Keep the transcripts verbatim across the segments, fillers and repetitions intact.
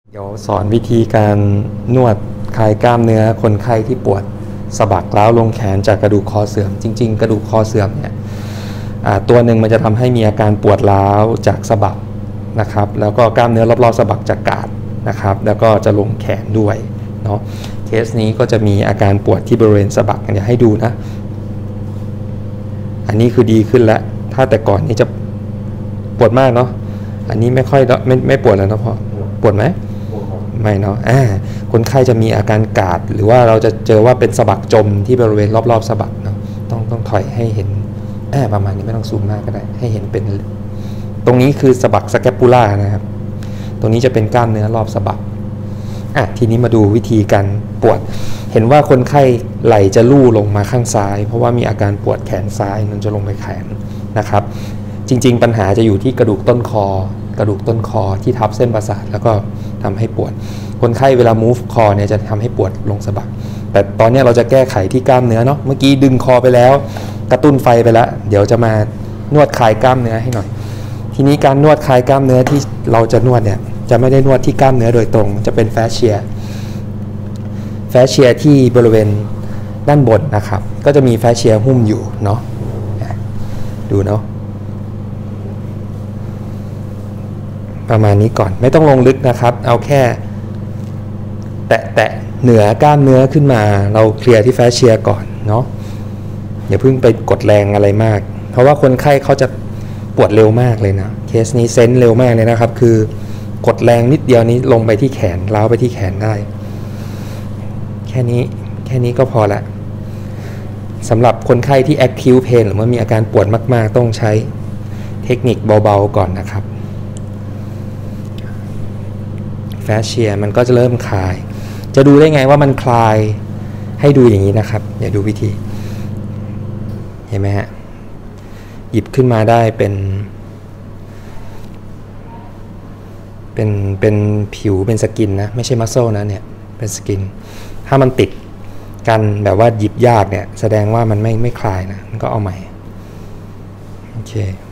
เดี๋ยวสอนวิธีการนวดคลายกล้ามเนื้อคนไข้ที่ปวดสะบักร้าวลงแขนจากกระดูกคอเสื่อมจริงๆกระดูกคอเสื่อมเนี่ยตัวหนึ่งมันจะทำให้มีอาการปวดร้าวจากสะบักนะครับแล้วก็กล้ามเนื้อรอบๆสะบักจะกาดนะครับแล้วก็จะลงแขนด้วยเนาะเคสนี้ก็จะมีอาการปวดที่บริเวณสะบักอยากให้ดูนะอันนี้คือดีขึ้นแล้วถ้าแต่ก่อนนี้จะปวดมากเนาะอันนี้ไม่ค่อยไม่ไม่ปวดแล้วนะพ่อปวดไหมไม่เนาะอ่าคนไข้จะมีอาการกาดหรือว่าเราจะเจอว่าเป็นสะบักจมที่บริเวณรอบๆสะบักเนาะต้องต้องถอยให้เห็นแอบประมาณนี้ไม่ต้องซูมมากก็ได้ให้เห็นเป็นตรงนี้คือสะบักสแคปูล่านะครับตรงนี้จะเป็นกล้ามเนื้อรอบสะบักอ่ะทีนี้มาดูวิธีการปวดเห็นว่าคนไข้ไหล่จะลู่ลงมาข้างซ้ายเพราะว่ามีอาการปวดแขนซ้ายมันจะลงไปแขนนะครับจริงๆปัญหาจะอยู่ที่กระดูกต้นคอกระดูกต้นคอที่ทับเส้นประสาทแล้วก็ทำให้ปวดคนไข้เวลา move คอเนี่ยจะทำให้ปวดลงสะบักแต่ตอนนี้เราจะแก้ไขที่กล้ามเนื้อเนาะเมื่อกี้ดึงคอไปแล้วกระตุ้นไฟไปแล้วเดี๋ยวจะมานวดคลายกล้ามเนื้อให้หน่อยทีนี้การนวดคลายกล้ามเนื้อที่เราจะนวดเนี่ยจะไม่ได้นวดที่กล้ามเนื้อโดยตรงจะเป็นแฟชเชียแฟชเชียที่บริเวณด้านบนนะครับก็จะมีแฟชเชียหุ้มอยู่เนาะดูเนาะประมาณนี้ก่อนไม่ต้องลงลึกนะครับเอาแค่แตะแตะเหนือกล้ามเนื้อขึ้นมาเราเคลียร์ที่แฟชเชียก่อนเนาะอย่าเพิ่งไปกดแรงอะไรมากเพราะว่าคนไข้เขาจะปวดเร็วมากเลยนะเคสนี้เซนส์เร็วมากเลยนะครับคือกดแรงนิดเดียวนี้ลงไปที่แขนล้าวไปที่แขนได้แค่นี้แค่นี้ก็พอละสำหรับคนไข้ที่ acute pain หรือว่ามีอาการปวดมากๆต้องใช้เทคนิคเบาๆก่อนนะครับแฟชเชียมันก็จะเริ่มคลายจะดูได้ไงว่ามันคลายให้ดูอย่างนี้นะครับอย่าดูวิธีเห็นไหมฮะหยิบขึ้นมาได้เป็นเป็นเป็นผิวเป็นสกินนะไม่ใช่มัสเซิลนะเนี่ยเป็นสกินถ้ามันติดกันแบบว่าหยิบยากเนี่ยแสดงว่ามันไม่ไม่คลายนะมันก็เอาใหม่โอเค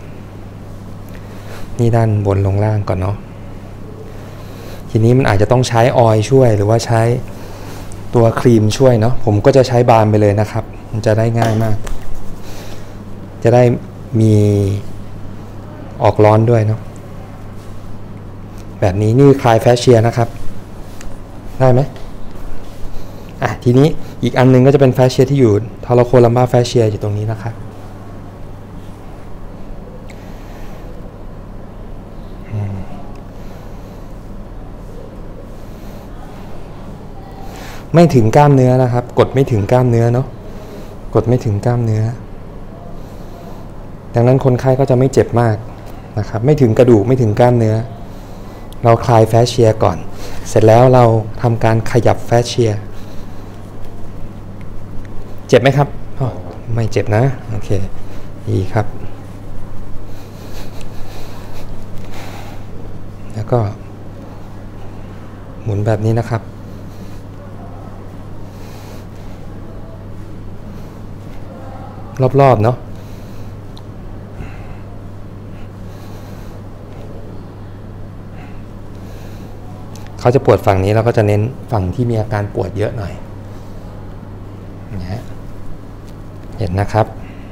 นี่ด้านบนลงล่างก่อนเนาะทีนี้มันอาจจะต้องใช้ออยล์ช่วยหรือว่าใช้ตัวครีมช่วยเนาะผมก็จะใช้บาล์มไปเลยนะครับมันจะได้ง่ายมากจะได้มีออกร้อนด้วยเนาะแบบนี้นี่คลายแฟชเชียนะครับได้ไหมอ่ะทีนี้อีกอันนึงก็จะเป็นแฟชเชียที่อยู่ทอร์โคลัมบาแฟชเชียอยู่ตรงนี้นะครับไม่ถึงกล้ามเนื้อนะครับกดไม่ถึงกล้ามเนื้อเนาะกดไม่ถึงกล้ามเนื้อดังนั้นคนไข้ก็จะไม่เจ็บมากนะครับไม่ถึงกระดูกไม่ถึงกล้ามเนื้อเราคลายแฟชเชียก่อนเสร็จแล้วเราทำการขยับแฟชเชียเจ็บไหมครับไม่เจ็บนะโอเคดีครับแล้วก็หมุนแบบนี้นะครับรอบๆเนาะเขาจะปวดฝั่งนี้เราก็จะเน้นฝั่งที่มีอาการปวดเยอะหน่อยนะฮะเห็นนะครับ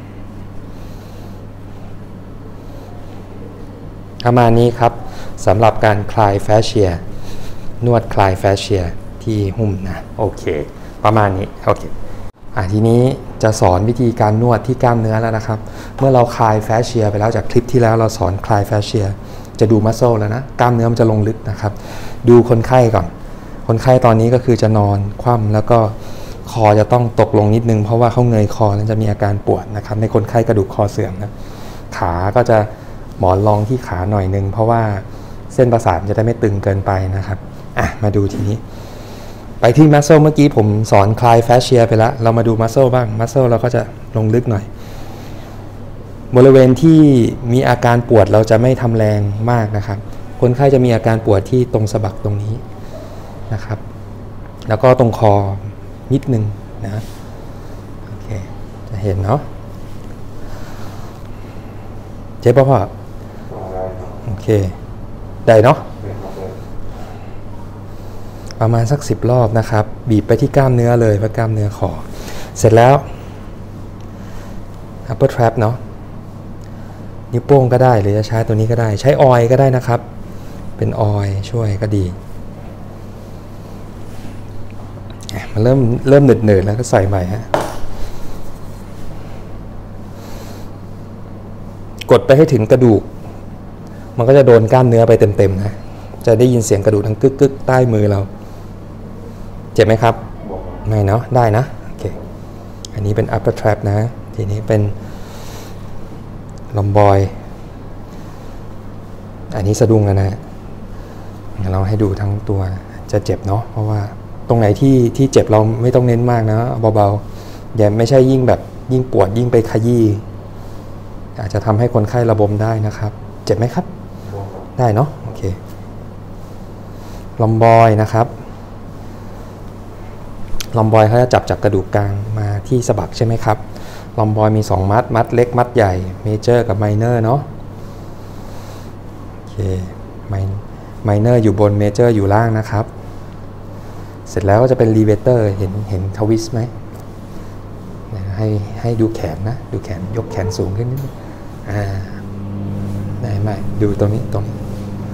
ประมาณนี้ครับสำหรับการคลายแฟชเชียนวดคลายแฟชเชียที่หุ้มนะโอเคประมาณนี้โอเคอ่ะทีนี้จะสอนวิธีการนวดที่กล้ามเนื้อแล้วนะครับเมื่อเราคลายแฟชเชียไปแล้วจากคลิปที่แล้วเราสอนคลายแฟชเชียจะดูมัสเซิลแล้วนะกล้ามเนื้อมันจะลงลึกนะครับดูคนไข้ก่อนคนไข้ตอนนี้ก็คือจะนอนคว่ำแล้วก็คอจะต้องตกลงนิดนึงเพราะว่าเขาเงยคอแล้วจะมีอาการปวดนะครับในคนไข้กระดูกคอเสื่อมนะขาก็จะหมอนรองที่ขาหน่อยนึงเพราะว่าเส้นประสาทจะได้ไม่ตึงเกินไปนะครับอ่ะมาดูทีนี้ไปที่มัสเซิลเมื่อกี้ผมสอนคลายแฟชเชียไปแล้วเรามาดูมัสเซิลบ้างมัสเซิลเราก็จะลงลึกหน่อยบริเวณที่มีอาการปวดเราจะไม่ทำแรงมากนะครับคนไข้จะมีอาการปวดที่ตรงสะบักตรงนี้นะครับแล้วก็ตรงคอนิดนึงนะโอเคจะเห็นเนาะเจ็บป่ะพ่อโอเคได้เนาะประมาณสักสิบรอบนะครับบีบไปที่กล้ามเนื้อเลยว่ากล้ามเนื้อคอเสร็จแล้ว upper trap เนาะนิ้วโป้งก็ได้หรือจะใช้ตัวนี้ก็ได้ใช้ออยล์ก็ได้นะครับเป็นออยล์ช่วยก็ดีมันเริ่มเริ่มหนืดๆแล้วก็ใส่ใหม่ฮะกดไปให้ถึงกระดูกมันก็จะโดนกล้ามเนื้อไปเต็มๆนะจะได้ยินเสียงกระดูกทั้งกึกๆใต้มือเราเจ็บไหมครับไม่เนาะได้นะโอเคอันนี้เป็น upper trap นะทีนี้เป็นลอมบอยอันนี้สะดุ้งแล้วนะเราให้ดูทั้งตัวจะเจ็บเนาะเพราะว่าตรงไหนที่ที่เจ็บเราไม่ต้องเน้นมากนะเบาๆอย่าไม่ใช่ยิ่งแบบยิ่งปวดยิ่งไปขยี้อาจจะทำให้คนไข้ระบมได้นะครับเจ็บไหมครับได้เนาะโอเคลอมบอยนะครับลอมบอยเขาจะจับจากกระดูกกลางมาที่สะบักใช่ไหมครับลอมบอยมีสองมัดมัดเล็กมัดใหญ่เมเจอร์กับไมเนอร์เนาะโอเคไมเนอร์อยู่บนเมเจอร์อยู่ล่างนะครับเสร็จแล้วก็จะเป็นรีเวเตอร์เห็นเห็นทวิสต์ไหมให้ให้ดูแขนนะดูแขนยกแขนสูงขึ้นนิดนึงอ่าได้ไหมดูตรงนี้ตรงนี้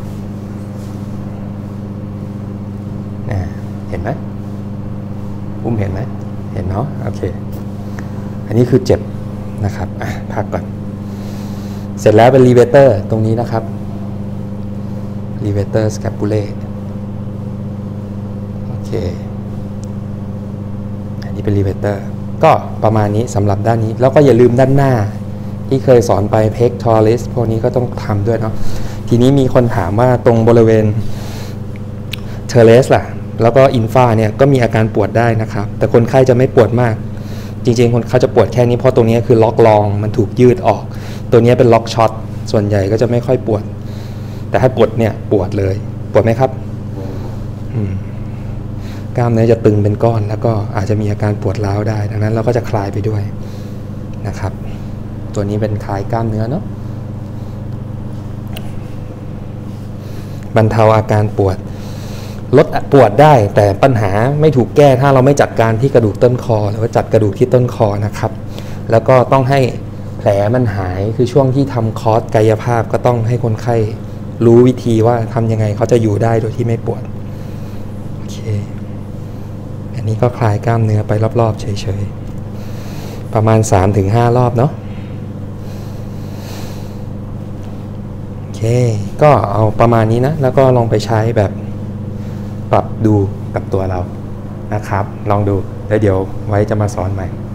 อ่าเห็นไหมอุ้มเห็นไหมเห็นเนาะโอเคอันนี้คือเจ็บนะครับอ่ะพักก่อนเสร็จแล้วเป็นรีเวเตอร์ตรงนี้นะครับรีเวเตอร์สแคปูเล่โอเคอันนี้เป็นรีเวเตอร์ก็ประมาณนี้สำหรับด้านนี้แล้วก็อย่าลืมด้านหน้าที่เคยสอนไปเพกทอริสพวกนี้ก็ต้องทำด้วยเนาะทีนี้มีคนถามว่าตรงบริเวณเทอร์เลสล่ะแล้วก็อินฟาเนี่ยก็มีอาการปวดได้นะครับแต่คนไข้จะไม่ปวดมากจริงๆคนเขาจะปวดแค่นี้เพราะตรงนี้คือล็อกลองมันถูกยืดออกตัวนี้เป็นล็อกช็อตส่วนใหญ่ก็จะไม่ค่อยปวดแต่ถ้ากดเนี่ยปวดเลยปวดไหมครับอืมกล้ามเนื้อจะตึงเป็นก้อนแล้วก็อาจจะมีอาการปวดร้าวได้ดังนั้นเราก็จะคลายไปด้วยนะครับตัวนี้เป็นคลายกล้ามเนื้อเนาะบรรเทาอาการปวดลดปวดได้แต่ปัญหาไม่ถูกแก้ถ้าเราไม่จัดการที่กระดูกต้นคอหรือว่าจัดกระดูกที่ต้นคอนะครับแล้วก็ต้องให้แผลมันหายคือช่วงที่ทำคอร์สกายภาพก็ต้องให้คนไข้รู้วิธีว่าทำยังไงเขาจะอยู่ได้โดยที่ไม่ปวดโอเคอันนี้ก็คลายกล้ามเนื้อไปรอบๆเฉยๆประมาณ สามถึงห้า รอบเนาะโอเคก็เอาประมาณนี้นะแล้วก็ลองไปใช้แบบปรับดูกับตัวเรานะครับลองดูแล้วเดี๋ยวไว้จะมาสอนใหม่